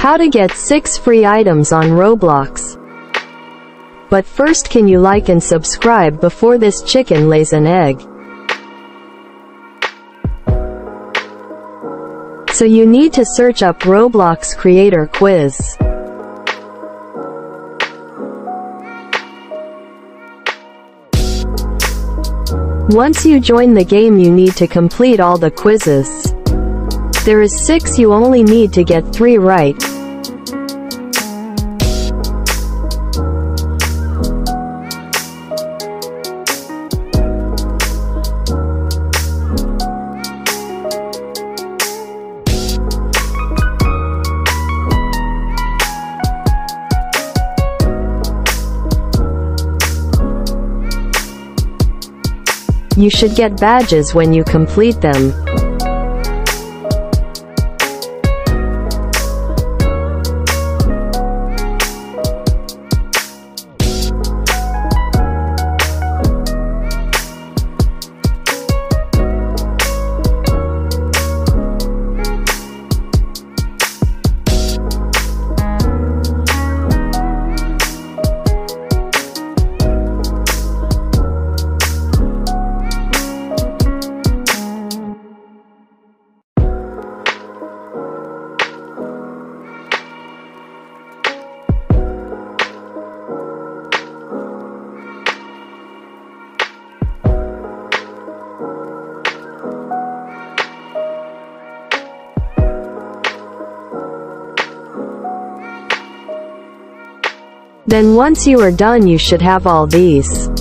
How to get 6 free items on Roblox. But first, can you like and subscribe before this chicken lays an egg? So you need to search up Roblox Creator Quiz. Once you join the game, you need to complete all the quizzes. There is 6, you only need to get 3 right. You should get badges when you complete them. Then once you are done, you should have all these.